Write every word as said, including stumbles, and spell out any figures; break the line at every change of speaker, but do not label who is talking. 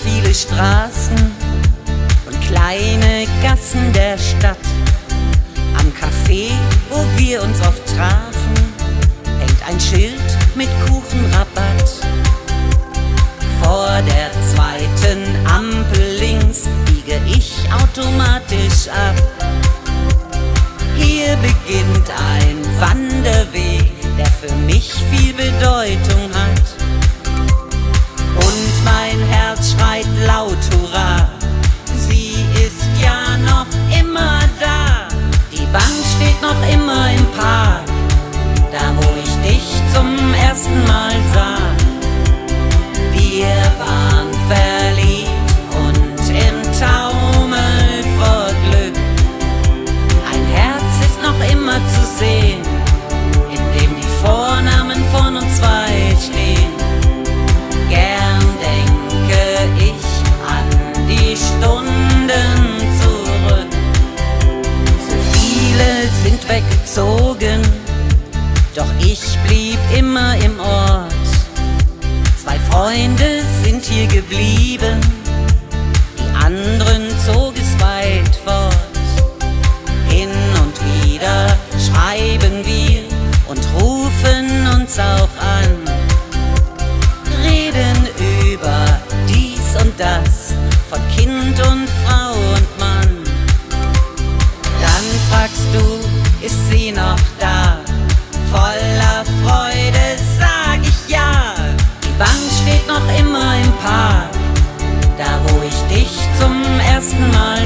viele Straßen und kleine Gassen der Stadt. Am Café, wo wir uns oft trafen, hängt ein Schild mit Kuchenrabatt. Vor der zweiten Ampel links biege ich automatisch ab. Hier beginnt ein Wanderweg, der für mich viel Bedeutung hat. Und mein Herz schreit laut Hurra, sie ist ja noch immer da. Die Bank steht noch immer im Park, da wo ich dich zum ersten Mal sah. Wir waren verliebt und im Taumel vor Glück. Ein Herz ist noch immer zu sehen, in dem die Vornamen von uns zwei stehen. Gern denke ich an die Stunden zurück. So viele sind weggezogen, doch ich blieb immer im Ort. Zwei Freunde sind hier geblieben, die anderen zog es weit fort. Hin und wieder schreiben wir und rufen uns auch an, reden über dies und das, von Kind und Frau und Mann. Dann fragst du, ist sie noch da? Voller Freude sag ich ja. Die Bank steht noch immer im Park, da wo ich dich zum ersten Mal